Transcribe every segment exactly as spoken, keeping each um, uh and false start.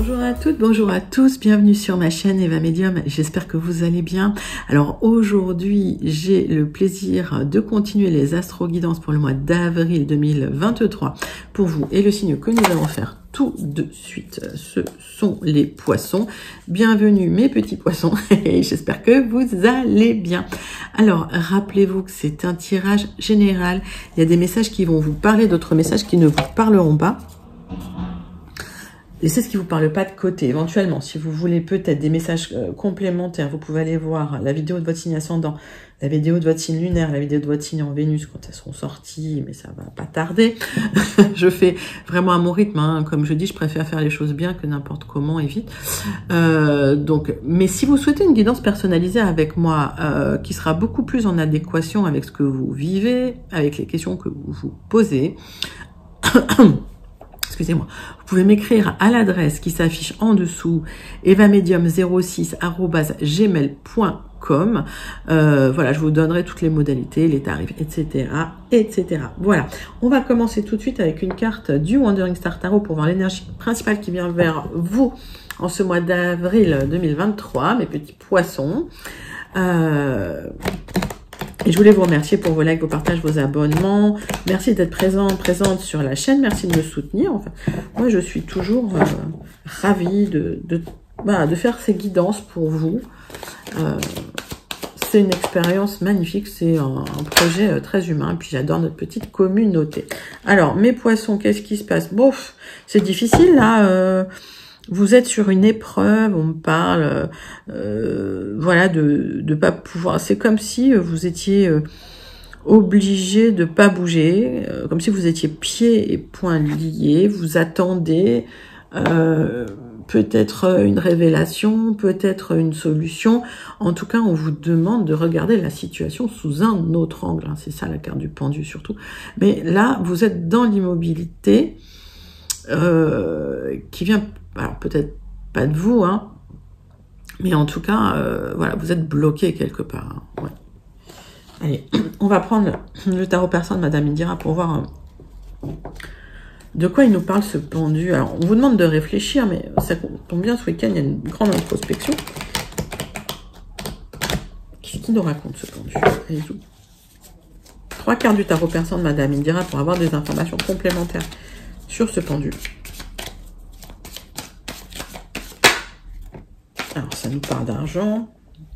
Bonjour à toutes, bonjour à tous, bienvenue sur ma chaîne Eva Medium, j'espère que vous allez bien. Alors aujourd'hui, j'ai le plaisir de continuer les astro-guidances pour le mois d'avril deux mille vingt-trois pour vous. Et le signe que nous allons faire tout de suite, ce sont les poissons. Bienvenue mes petits poissons, et j'espère que vous allez bien. Alors, rappelez-vous que c'est un tirage général, il y a des messages qui vont vous parler, d'autres messages qui ne vous parleront pas. Et c'est ce qui vous parle pas de côté. Éventuellement, si vous voulez peut-être des messages euh, complémentaires, vous pouvez aller voir la vidéo de votre signe ascendant, la vidéo de votre signe lunaire, la vidéo de votre signe en Vénus quand elles seront sorties, mais ça va pas tarder. Je fais vraiment à mon rythme, hein. Comme je dis, je préfère faire les choses bien que n'importe comment et vite. Euh, donc, mais si vous souhaitez une guidance personnalisée avec moi, euh, qui sera beaucoup plus en adéquation avec ce que vous vivez, avec les questions que vous vous posez, excusez-moi, vous pouvez m'écrire à l'adresse qui s'affiche en dessous, evamedium zéro six arobase gmail point com. Euh, voilà, je vous donnerai toutes les modalités, les tarifs, et cetera, et cetera. Voilà, on va commencer tout de suite avec une carte du Wandering Star Tarot pour voir l'énergie principale qui vient vers vous en ce mois d'avril deux mille vingt-trois, mes petits poissons. Euh... Et je voulais vous remercier pour vos likes, vos partages, vos abonnements. Merci d'être présent, présente sur la chaîne. Merci de me soutenir. Enfin, moi, je suis toujours euh, ravie de, de, bah, de faire ces guidances pour vous. Euh, c'est une expérience magnifique. C'est un, un projet euh, très humain. Et puis, j'adore notre petite communauté. Alors, mes poissons, qu'est-ce qui se passe? Bof, c'est difficile, là. Euh, Vous êtes sur une épreuve, on me parle, euh, voilà, de de pas pouvoir. C'est comme si vous étiez euh, obligé de pas bouger, euh, comme si vous étiez pieds et poings liés. Vous attendez euh, peut-être une révélation, peut-être une solution. En tout cas, on vous demande de regarder la situation sous un autre angle. Hein. C'est ça la carte du pendu surtout. Mais là, vous êtes dans l'immobilité euh, qui vient. Alors peut-être pas de vous, hein, mais en tout cas, euh, voilà, vous êtes bloqué quelque part. Hein, ouais. Allez, on va prendre le tarot persan de Madame Indira pour voir euh, de quoi il nous parle ce pendu. Alors, on vous demande de réfléchir, mais ça tombe bien, ce week-end, il y a une grande introspection. Qu'est-ce qu'il nous raconte ce pendu? Allez-y. Trois cartes du tarot persan de Madame Indira pour avoir des informations complémentaires sur ce pendu. Alors, ça nous parle d'argent.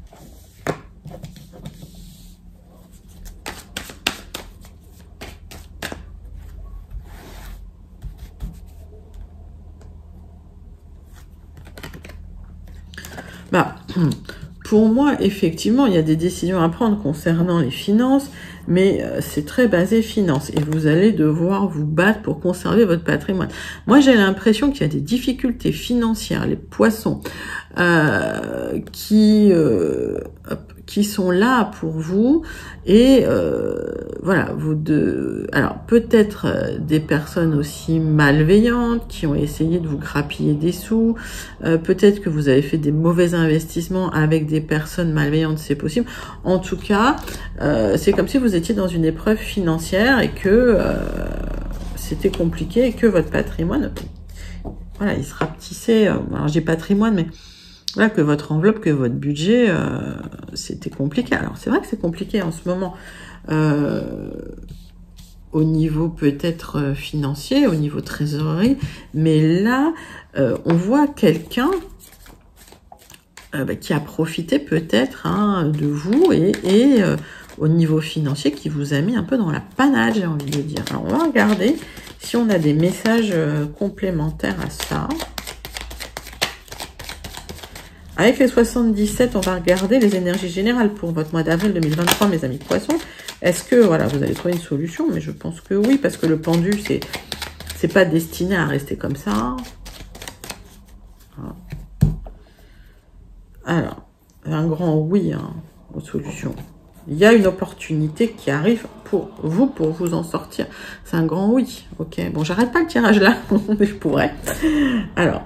Bah, pour moi, effectivement, il y a des décisions à prendre concernant les finances, mais c'est très basé finance et vous allez devoir vous battre pour conserver votre patrimoine. Moi, j'ai l'impression qu'il y a des difficultés financières, les poissons, euh, qui euh, qui sont là pour vous et euh, voilà, vous de alors peut-être euh, des personnes aussi malveillantes qui ont essayé de vous grappiller des sous, euh, peut-être que vous avez fait des mauvais investissements avec des personnes malveillantes, c'est possible. En tout cas, euh, c'est comme si vous étiez dans une épreuve financière et que euh, c'était compliqué et que votre patrimoine, voilà, il se rapetissait. Alors j'ai patrimoine, mais voilà, que votre enveloppe, que votre budget, euh, c'était compliqué. Alors c'est vrai que c'est compliqué en ce moment, euh, au niveau peut-être financier, au niveau trésorerie, mais là, euh, on voit quelqu'un euh, bah, qui a profité peut-être hein, de vous et, et euh, au niveau financier qui vous a mis un peu dans la panade, j'ai envie de dire. Alors on va regarder si on a des messages euh, complémentaires à ça. Avec les soixante-dix-sept, on va regarder les énergies générales pour votre mois d'avril deux mille vingt-trois, mes amis poissons. Est-ce que, voilà, vous allez trouver une solution? Mais je pense que oui, parce que le pendu, c'est c'est pas destiné à rester comme ça. Voilà. Alors, un grand oui hein, aux solutions. Il y a une opportunité qui arrive pour vous, pour vous en sortir. C'est un grand oui. Ok, bon, j'arrête pas le tirage là, mais je pourrais. Alors,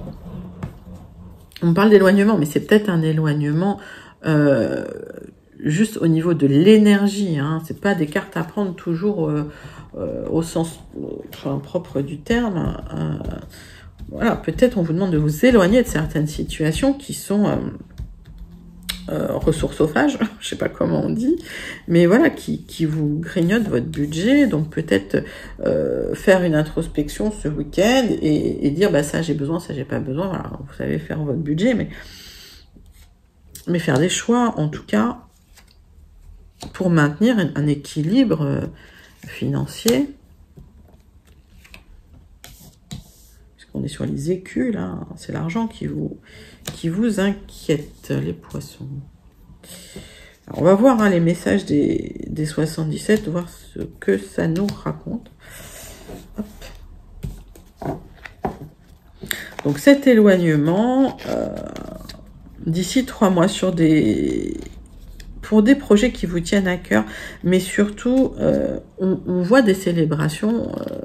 on parle d'éloignement, mais c'est peut-être un éloignement euh, juste au niveau de l'énergie. Hein. C'est pas des cartes à prendre toujours euh, euh, au sens enfin, propre du terme. Euh, voilà, peut-être on vous demande de vous éloigner de certaines situations qui sont euh, euh, ressourçophages, je sais pas comment on dit, mais voilà, qui, qui vous grignotent votre budget. Donc peut-être euh, faire une introspection ce week-end et, et dire bah ça j'ai besoin, ça j'ai pas besoin. Voilà, vous savez faire votre budget, mais mais faire des choix en tout cas pour maintenir un, un équilibre euh, financier. On est sur les écus, là. C'est l'argent qui vous, qui vous inquiète, les poissons. Alors, on va voir hein, les messages des, des soixante-dix-sept, voir ce que ça nous raconte. Hop. Donc, cet éloignement, euh, d'ici trois mois, sur des... pour des projets qui vous tiennent à cœur, mais surtout, euh, on, on voit des célébrations... Euh,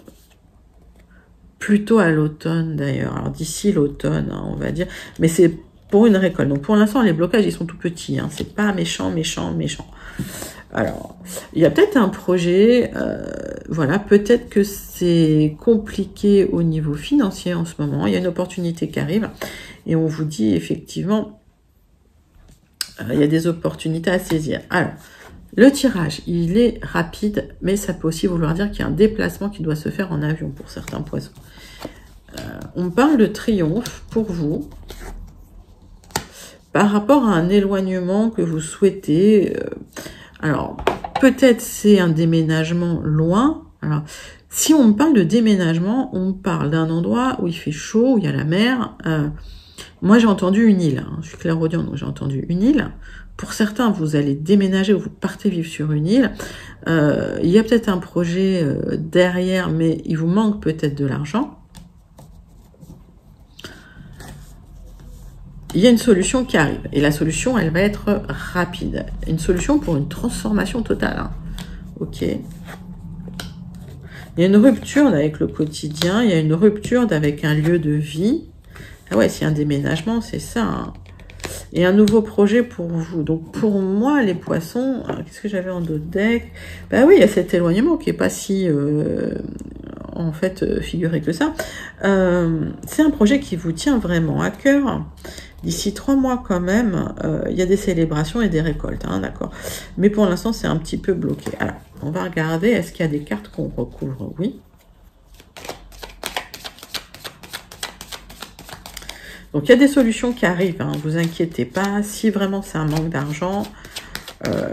plutôt à l'automne d'ailleurs, alors d'ici l'automne, hein, on va dire, mais c'est pour une récolte. Donc pour l'instant, les blocages, ils sont tout petits, hein, c'est pas méchant, méchant, méchant. Alors, il y a peut-être un projet, euh, voilà, peut-être que c'est compliqué au niveau financier en ce moment, il y a une opportunité qui arrive, et on vous dit effectivement, euh, il y a des opportunités à saisir. Alors, le tirage, il est rapide, mais ça peut aussi vouloir dire qu'il y a un déplacement qui doit se faire en avion pour certains poissons. Euh, on parle de triomphe pour vous par rapport à un éloignement que vous souhaitez. Euh, alors, peut-être c'est un déménagement loin. Alors, si on parle de déménagement, on parle d'un endroit où il fait chaud, où il y a la mer. Euh, moi, j'ai entendu une île. Hein, je suis clairaudiente, donc j'ai entendu une île. Pour certains, vous allez déménager ou vous partez vivre sur une île. Euh, il y a peut-être un projet euh, derrière, mais il vous manque peut-être de l'argent. Il y a une solution qui arrive. Et la solution, elle va être rapide. Une solution pour une transformation totale. Hein. Ok. Il y a une rupture avec le quotidien. Il y a une rupture avec un lieu de vie. Ah ouais, c'est un déménagement, c'est ça. Hein. Et un nouveau projet pour vous. Donc pour moi, les poissons, qu'est-ce que j'avais en dos de deck? Ben oui, il y a cet éloignement qui est pas si euh, en fait euh, figuré que ça. Euh, c'est un projet qui vous tient vraiment à cœur. D'ici trois mois quand même, euh, il y a des célébrations et des récoltes, hein, d'accord. Mais pour l'instant, c'est un petit peu bloqué. Alors, on va regarder, est-ce qu'il y a des cartes qu'on recouvre? Oui. Donc, il y a des solutions qui arrivent, hein, vous inquiétez pas. Si vraiment c'est un manque d'argent, euh,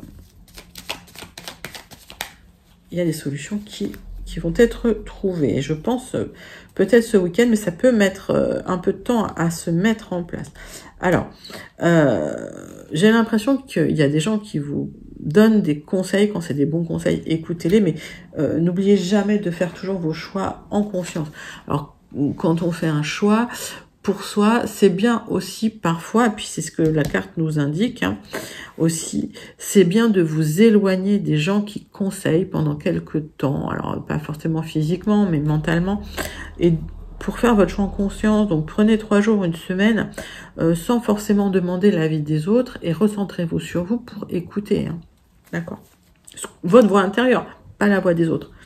il y a des solutions qui, qui vont être trouvées. Et je pense euh, peut-être ce week-end, mais ça peut mettre euh, un peu de temps à se mettre en place. Alors, euh, j'ai l'impression qu'il y a des gens qui vous donnent des conseils. Quand c'est des bons conseils, écoutez-les, mais euh, n'oubliez jamais de faire toujours vos choix en confiance. Alors, quand on fait un choix... pour soi, c'est bien aussi parfois, et puis c'est ce que la carte nous indique, hein, aussi, c'est bien de vous éloigner des gens qui conseillent pendant quelques temps, alors pas forcément physiquement, mais mentalement, et pour faire votre choix en conscience, donc prenez trois jours, une semaine, euh, sans forcément demander l'avis des autres, et recentrez-vous sur vous pour écouter, hein, d'accord? Votre voix intérieure, pas la voix des autres.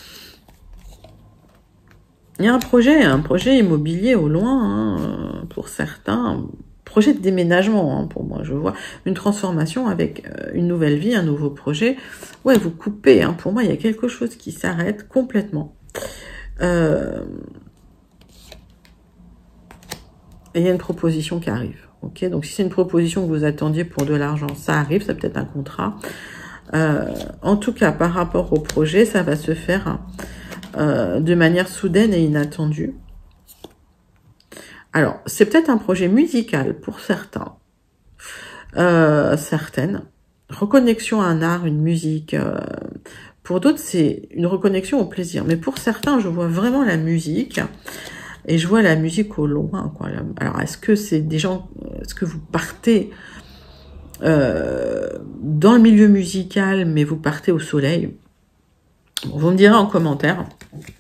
Il y a un projet, un projet immobilier au loin, hein, pour certains, projet de déménagement, hein, pour moi, je vois une transformation avec une nouvelle vie, un nouveau projet. Ouais, vous coupez, hein, pour moi, il y a quelque chose qui s'arrête complètement. Euh... Et il y a une proposition qui arrive, ok? Donc, si c'est une proposition que vous attendiez pour de l'argent, ça arrive, c'est peut-être un contrat. Euh... En tout cas, par rapport au projet, ça va se faire... Hein, Euh, de manière soudaine et inattendue. Alors, c'est peut-être un projet musical pour certains, euh, certaines. Reconnexion à un art, une musique. Euh, pour d'autres, c'est une reconnexion au plaisir. Mais pour certains, je vois vraiment la musique et je vois la musique au loin, quoi. Alors, est-ce que c'est des gens, est-ce que vous partez euh, dans le milieu musical, mais vous partez au soleil? Bon, vous me direz en commentaire.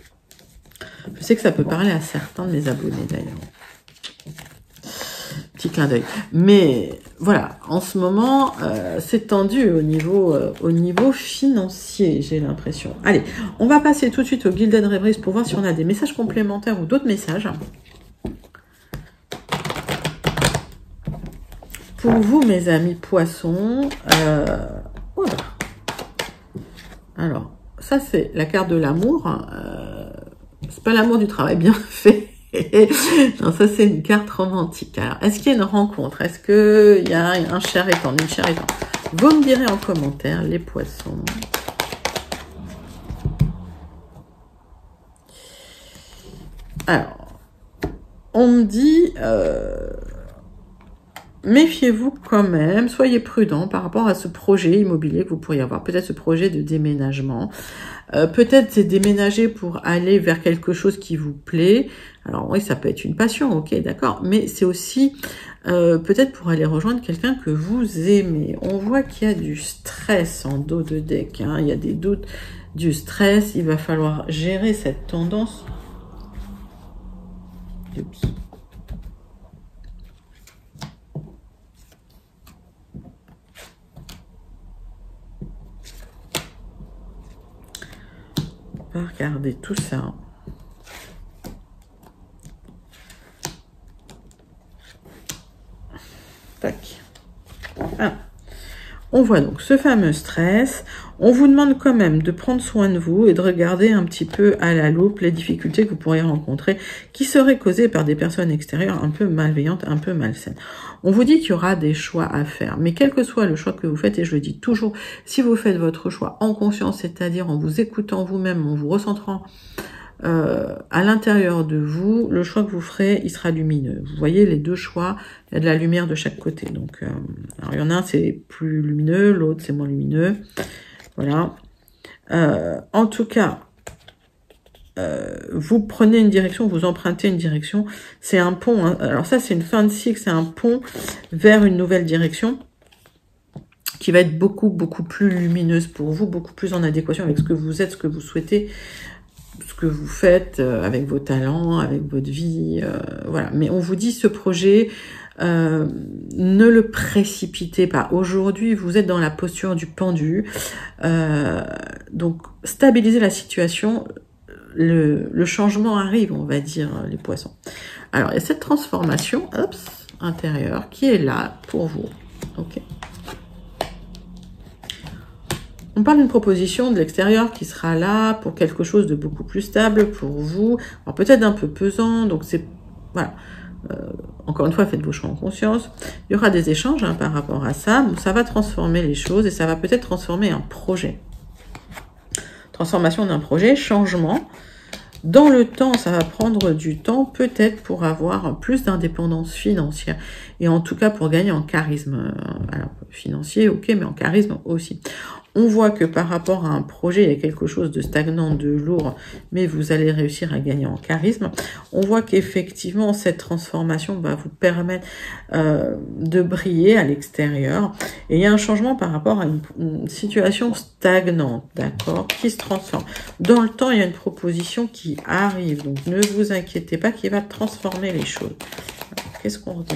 Je sais que ça peut parler à certains de mes abonnés d'ailleurs. Petit clin d'œil. Mais voilà, en ce moment, euh, c'est tendu au niveau, euh, au niveau financier, j'ai l'impression. Allez, on va passer tout de suite au Gilded Rêveries pour voir si on a des messages complémentaires ou d'autres messages. Pour vous, mes amis poissons, euh, voilà. Alors, ça c'est la carte de l'amour. Euh, c'est pas l'amour du travail bien fait. Non, ça c'est une carte romantique. Alors, est-ce qu'il y a une rencontre? Est-ce qu'il y a un cher étant, une chère étant? Vous me direz en commentaire, les poissons. Alors, on me dit, euh, méfiez-vous quand même, soyez prudent par rapport à ce projet immobilier que vous pourriez avoir. Peut-être ce projet de déménagement. Euh, peut-être c'est déménager pour aller vers quelque chose qui vous plaît. Alors oui, ça peut être une passion, ok, d'accord. Mais c'est aussi euh, peut-être pour aller rejoindre quelqu'un que vous aimez. On voit qu'il y a du stress en dos de deck. Hein. Il y a des doutes, du stress. Il va falloir gérer cette tendance. Oups. On va regarder tout ça. Tac. Ah. On voit donc ce fameux stress. On vous demande quand même de prendre soin de vous et de regarder un petit peu à la loupe les difficultés que vous pourriez rencontrer qui seraient causées par des personnes extérieures un peu malveillantes, un peu malsaines. On vous dit qu'il y aura des choix à faire, mais quel que soit le choix que vous faites, et je le dis toujours, si vous faites votre choix en conscience, c'est-à-dire en vous écoutant vous-même, en vous recentrant Euh, à l'intérieur de vous, le choix que vous ferez, il sera lumineux. Vous voyez les deux choix, il y a de la lumière de chaque côté. Donc, euh, alors il y en a un c'est plus lumineux, l'autre c'est moins lumineux. Voilà. Euh, en tout cas, euh, vous prenez une direction, vous empruntez une direction. C'est un pont. Hein. Alors ça c'est une fin de cycle, c'est un pont vers une nouvelle direction qui va être beaucoup beaucoup plus lumineuse pour vous, beaucoup plus en adéquation avec ce que vous êtes, ce que vous souhaitez, ce que vous faites euh, avec vos talents, avec votre vie, euh, voilà. Mais on vous dit ce projet, euh, ne le précipitez pas. Aujourd'hui, vous êtes dans la posture du pendu, euh, donc stabilisez la situation. Le, le changement arrive, on va dire, les poissons. Alors, il y a cette transformation, hop, intérieure, qui est là pour vous. Ok. On parle d'une proposition de l'extérieur qui sera là pour quelque chose de beaucoup plus stable pour vous. Alors peut-être un peu pesant, donc c'est... Voilà. Euh, encore une fois, faites vos choix en conscience. Il y aura des échanges hein, par rapport à ça. Bon, ça va transformer les choses et ça va peut-être transformer un projet. Transformation d'un projet, changement. Dans le temps, ça va prendre du temps, peut-être pour avoir plus d'indépendance financière. Et en tout cas, pour gagner en charisme. Alors, financier, ok, mais en charisme aussi. On voit que par rapport à un projet, il y a quelque chose de stagnant, de lourd, mais vous allez réussir à gagner en charisme. On voit qu'effectivement, cette transformation va vous permettre euh, de briller à l'extérieur. Et il y a un changement par rapport à une, une situation stagnante, d'accord, qui se transforme. Dans le temps, il y a une proposition qui arrive, donc ne vous inquiétez pas, qui va transformer les choses. Qu'est-ce qu'on regarde ?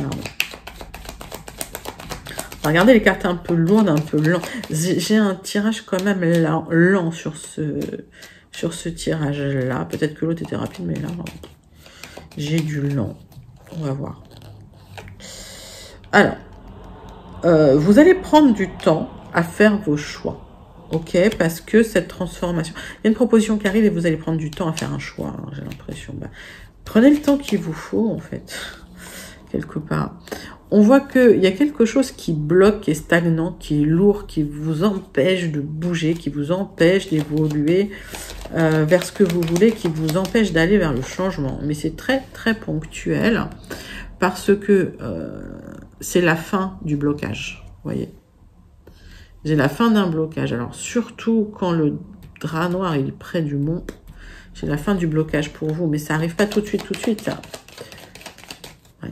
Regardez les cartes un peu lourdes, un peu lentes. J'ai un tirage quand même lent, lent sur ce, sur ce tirage-là. Peut-être que l'autre était rapide, mais là, j'ai du lent. On va voir. Alors, euh, vous allez prendre du temps à faire vos choix. Ok, parce que cette transformation... Il y a une proposition qui arrive et vous allez prendre du temps à faire un choix. Hein, j'ai l'impression. Bah, prenez le temps qu'il vous faut, en fait. Quelque part. On voit qu'il y a quelque chose qui bloque, qui est stagnant, qui est lourd, qui vous empêche de bouger, qui vous empêche d'évoluer euh, vers ce que vous voulez, qui vous empêche d'aller vers le changement. Mais c'est très, très ponctuel parce que euh, c'est la fin du blocage. Vous voyez, j'ai la fin d'un blocage. Alors, surtout quand le drap noir il est près du mont, j'ai la fin du blocage pour vous. Mais ça n'arrive pas tout de suite, tout de suite, là. Ouais.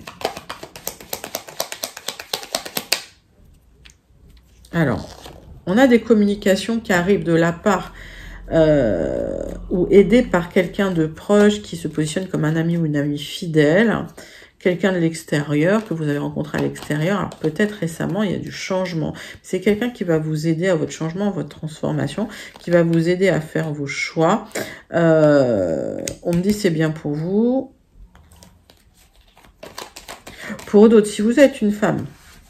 Alors, on a des communications qui arrivent de la part euh, ou aidées par quelqu'un de proche qui se positionne comme un ami ou une amie fidèle, quelqu'un de l'extérieur, que vous avez rencontré à l'extérieur. Alors peut-être récemment, il y a du changement. C'est quelqu'un qui va vous aider à votre changement, à votre transformation, qui va vous aider à faire vos choix. Euh, on me dit c'est bien pour vous. Pour d'autres, si vous êtes une femme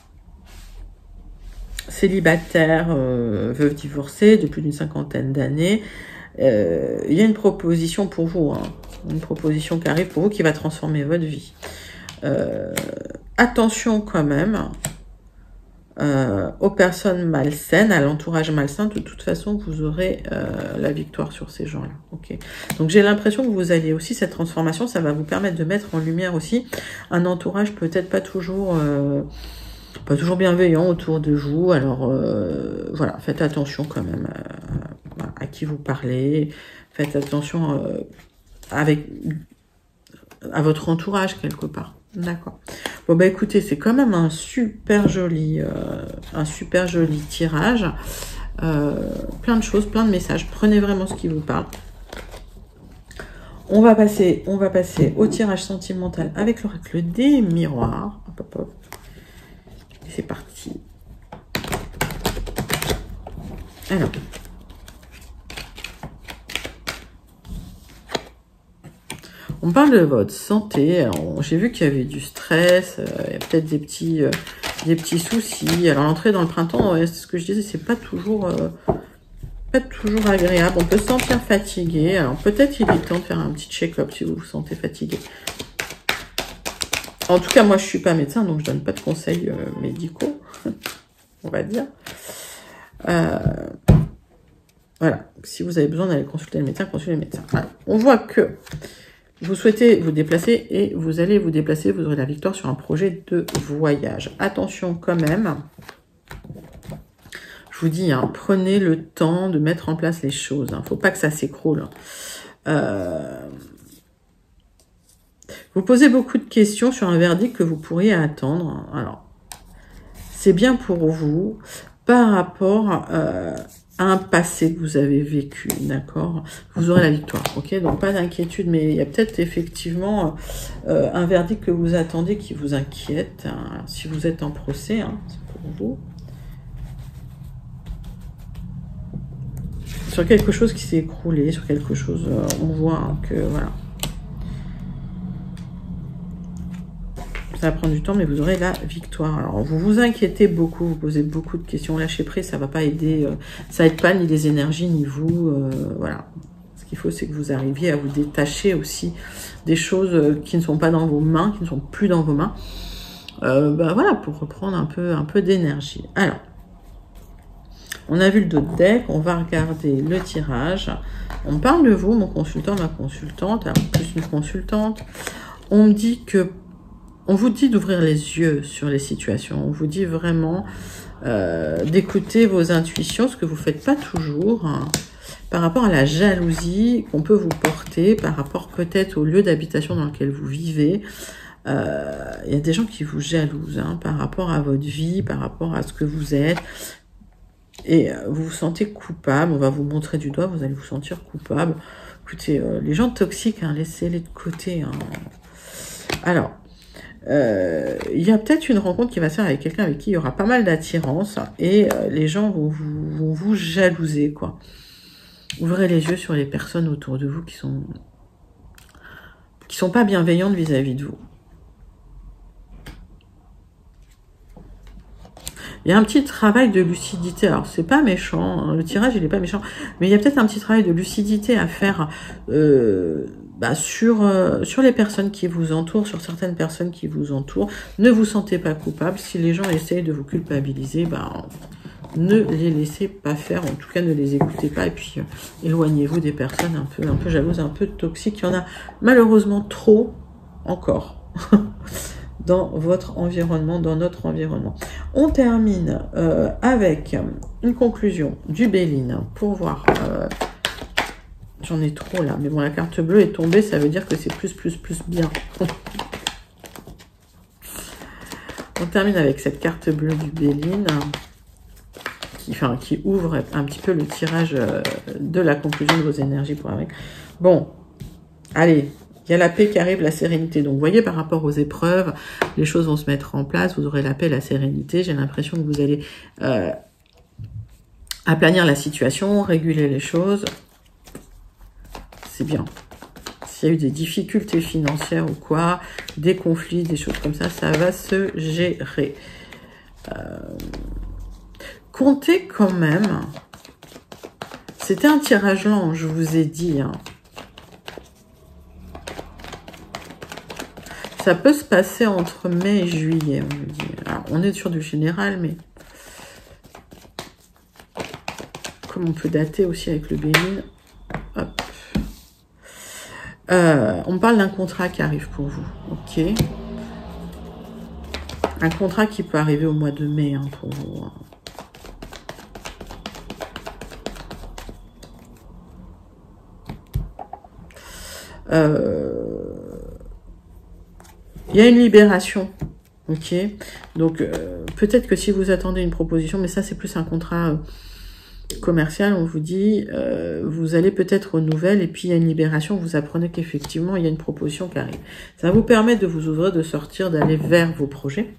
célibataire, euh, veuve divorcée de plus d'une cinquantaine d'années, euh, il y a une proposition pour vous, hein, une proposition qui arrive pour vous qui va transformer votre vie. Euh, attention quand même euh, aux personnes malsaines, à l'entourage malsain. De toute façon, vous aurez euh, la victoire sur ces gens-là. Ok. Donc j'ai l'impression que vous allez aussi, cette transformation, ça va vous permettre de mettre en lumière aussi un entourage peut-être pas toujours... Euh, pas toujours bienveillant autour de vous, alors euh, voilà, faites attention quand même à, à, à qui vous parlez, faites attention euh, avec à votre entourage quelque part, d'accord. Bon bah écoutez, c'est quand même un super joli, euh, un super joli tirage, euh, plein de choses, plein de messages, prenez vraiment ce qui vous parle. On va passer, on va passer au tirage sentimental avec l'oracle des miroirs. Hop, hop, hop. C'est parti. Alors. On parle de votre santé. J'ai vu qu'il y avait du stress. Euh, il y a peut-être des petits, euh, des petits soucis. Alors l'entrée dans le printemps, ouais, c'est ce que je disais, c'est pas toujours, euh, pas toujours agréable. On peut se sentir fatigué. Alors peut-être il est temps de faire un petit check-up si vous vous sentez fatigué. En tout cas, moi, je suis pas médecin, donc je donne pas de conseils euh, médicaux, on va dire. Euh, voilà. Si vous avez besoin d'aller consulter le médecin, consultez le médecin. Voilà. On voit que vous souhaitez vous déplacer et vous allez vous déplacer, vous aurez la victoire sur un projet de voyage. Attention quand même. Je vous dis, hein, prenez le temps de mettre en place les choses. Il ne faut pas que ça s'écroule. Euh... Vous posez beaucoup de questions sur un verdict que vous pourriez attendre. Alors, c'est bien pour vous par rapport euh, à un passé que vous avez vécu, d'accord? Vous aurez la victoire, ok? Donc, pas d'inquiétude, mais il y a peut-être effectivement euh, un verdict que vous attendez qui vous inquiète. Hein. Si vous êtes en procès, hein, c'est pour vous. Sur quelque chose qui s'est écroulé, sur quelque chose, euh, on voit hein, que, voilà. Ça va prendre du temps, mais vous aurez la victoire. Alors, vous vous inquiétez beaucoup, vous posez beaucoup de questions. Lâchez prise, ça va pas aider. Euh, ça aide pas ni les énergies, ni vous. Euh, voilà. Ce qu'il faut, c'est que vous arriviez à vous détacher aussi des choses qui ne sont pas dans vos mains, qui ne sont plus dans vos mains. Euh, ben voilà, pour reprendre un peu, un peu d'énergie. Alors, on a vu le dos de deck, on va regarder le tirage. On parle de vous, mon consultant, ma consultante, alors plus une consultante. On me dit que On vous dit d'ouvrir les yeux sur les situations. On vous dit vraiment euh, d'écouter vos intuitions, ce que vous ne faites pas toujours, hein, par rapport à la jalousie qu'on peut vous porter, par rapport peut-être au lieu d'habitation dans lequel vous vivez. Euh, il y a des gens qui vous jalousent hein, par rapport à votre vie, par rapport à ce que vous êtes. Et euh, vous vous sentez coupable. On va vous montrer du doigt, vous allez vous sentir coupable. Écoutez, euh, les gens toxiques, hein, laissez-les de côté. Hein. Alors, Euh, il y a peut-être une rencontre qui va se faire avec quelqu'un avec qui il y aura pas mal d'attirance et euh, les gens vont vous, vont vous jalouser, quoi. Ouvrez les yeux sur les personnes autour de vous qui sont qui sont pas bienveillantes vis-à-vis de vous. Il y a un petit travail de lucidité. Alors, c'est pas méchant. Hein, le tirage, il est pas méchant. Mais il y a peut-être un petit travail de lucidité à faire euh, bah, sur, euh, sur les personnes qui vous entourent, sur certaines personnes qui vous entourent. Ne vous sentez pas coupable. Si les gens essayent de vous culpabiliser, bah, ne les laissez pas faire. En tout cas, ne les écoutez pas. Et puis, euh, éloignez-vous des personnes un peu, un peu jalouses, un peu toxiques. Il y en a malheureusement trop encore. Dans votre environnement, dans notre environnement. On termine euh, avec une conclusion du Béline pour voir. Euh, J'en ai trop là, mais bon, la carte bleue est tombée, ça veut dire que c'est plus, plus, plus bien. On termine avec cette carte bleue du Béline qui, enfin, qui ouvre un petit peu le tirage de la conclusion de vos énergies pour avec. Bon, allez. Il y a la paix qui arrive, la sérénité. Donc, vous voyez, par rapport aux épreuves, les choses vont se mettre en place. Vous aurez la paix, la sérénité. J'ai l'impression que vous allez euh, aplanir la situation, réguler les choses. C'est bien. S'il y a eu des difficultés financières ou quoi, des conflits, des choses comme ça, ça va se gérer. Euh, comptez quand même. C'était un tirage lent, je vous ai dit. Hein. Ça peut se passer entre mai et juillet, on me dit. Alors, on est sur du général, mais comme on peut dater aussi avec le Bénin. Hop. Euh, on parle d'un contrat qui arrive pour vous, ok. Un contrat qui peut arriver au mois de mai hein, pour vous. Hein. Euh... Il y a une libération, ok. Donc, euh, peut-être que si vous attendez une proposition, mais ça, c'est plus un contrat euh, commercial, on vous dit, euh, vous allez peut-être aux nouvelles, et puis il y a une libération, vous apprenez qu'effectivement, il y a une proposition qui arrive. Ça vous permet de vous ouvrir, de sortir, d'aller vers vos projets.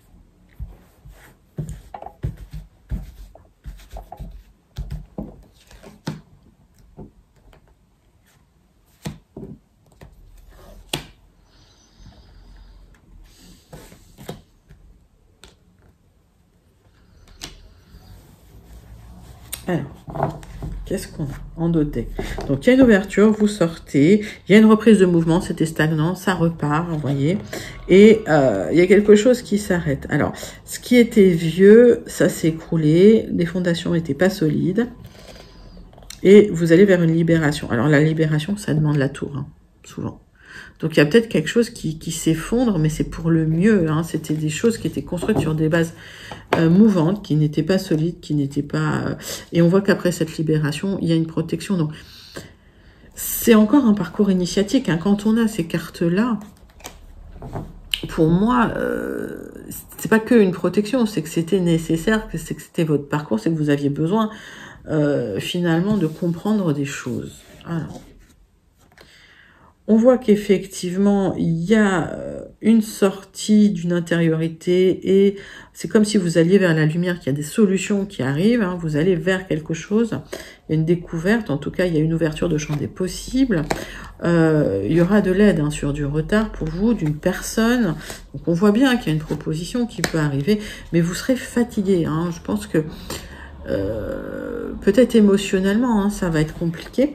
Alors, qu'est-ce qu'on a en deux decks? Donc, il y a une ouverture, vous sortez, il y a une reprise de mouvement, c'était stagnant, ça repart, vous voyez, et euh, il y a quelque chose qui s'arrête. Alors, ce qui était vieux, ça s'est écroulé, les fondations n'étaient pas solides, et vous allez vers une libération. Alors, la libération, ça demande la tour, hein, souvent. Donc, il y a peut-être quelque chose qui, qui s'effondre, mais c'est pour le mieux. Hein. C'était des choses qui étaient construites sur des bases euh, mouvantes, qui n'étaient pas solides, qui n'étaient pas... Euh... Et on voit qu'après cette libération, il y a une protection. Donc, c'est encore un parcours initiatique. Hein. Quand on a ces cartes-là, pour moi, euh, c'est pas que une protection, c'est que c'était nécessaire, que c'est que c'était votre parcours, c'est que vous aviez besoin, euh, finalement, de comprendre des choses. Alors... On voit qu'effectivement, il y a une sortie d'une intériorité et c'est comme si vous alliez vers la lumière, qu'il y a des solutions qui arrivent, hein, vous allez vers quelque chose, il y a une découverte, en tout cas, il y a une ouverture de champ des possibles. Euh, il y aura de l'aide hein, sur du retard pour vous, d'une personne. Donc on voit bien qu'il y a une proposition qui peut arriver, mais vous serez fatigué. Hein, je pense que euh, peut-être émotionnellement, hein, ça va être compliqué.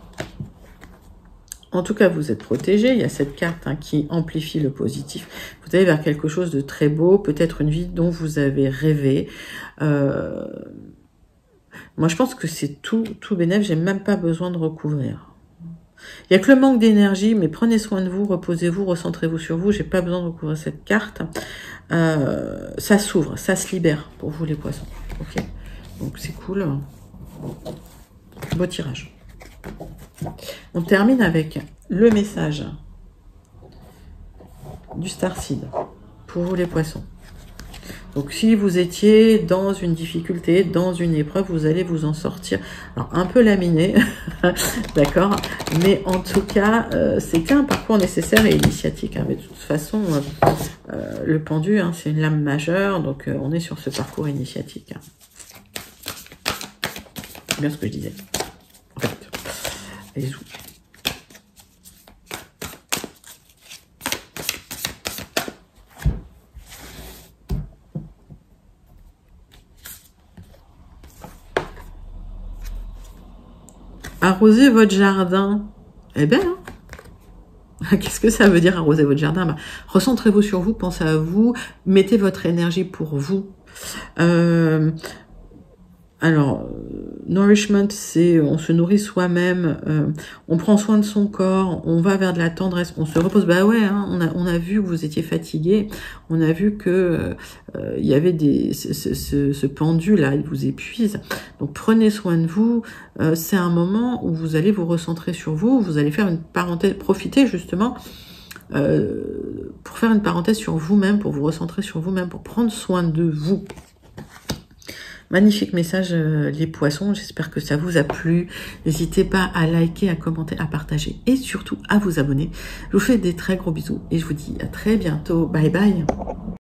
En tout cas, vous êtes protégé. Il y a cette carte hein, qui amplifie le positif. Vous allez vers quelque chose de très beau, peut-être une vie dont vous avez rêvé. Euh... Moi, je pense que c'est tout, tout bénéf. J'ai même pas besoin de recouvrir. Il y a que le manque d'énergie, mais prenez soin de vous, reposez-vous, recentrez-vous sur vous. J'ai pas besoin de recouvrir cette carte. Euh... Ça s'ouvre, ça se libère pour vous les poissons. Ok. Donc c'est cool. Beau tirage. On termine avec le message du Starseed pour vous les poissons. Donc si vous étiez dans une difficulté, dans une épreuve, vous allez vous en sortir. Alors un peu laminé, d'accord, mais en tout cas, euh, c'était un parcours nécessaire et initiatique. Hein. Mais de toute façon, euh, euh, le pendu, hein, c'est une lame majeure, donc euh, on est sur ce parcours initiatique. Hein. C'est bien ce que je disais. En fait. Les sous. Arroser votre jardin. Eh bien, hein. Qu'est-ce que ça veut dire arroser votre jardin? Bah, recentrez-vous sur vous, pensez à vous, mettez votre énergie pour vous. Euh, alors, nourishment, c'est on se nourrit soi-même, euh, on prend soin de son corps, on va vers de la tendresse, on se repose. Bah ouais, hein, on a on a vu que vous étiez fatigué, on a vu que euh, il y avait des ce, ce, ce pendu là, il vous épuise. Donc prenez soin de vous. Euh, c'est un moment où vous allez vous recentrer sur vous, vous allez faire une parenthèse, profiter justement euh, pour faire une parenthèse sur vous-même, pour vous recentrer sur vous-même, pour prendre soin de vous. Magnifique message, euh, les poissons. J'espère que ça vous a plu. N'hésitez pas à liker, à commenter, à partager et surtout à vous abonner. Je vous fais des très gros bisous et je vous dis à très bientôt. Bye bye.